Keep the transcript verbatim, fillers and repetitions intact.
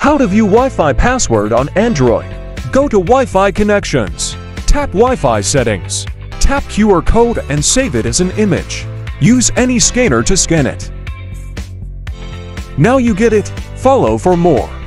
How to view Wi-Fi password on Android. Go to Wi-Fi connections. Tap Wi-Fi settings. Tap Q R code and save it as an image. Use any scanner to scan it. Now you get it. Follow for more.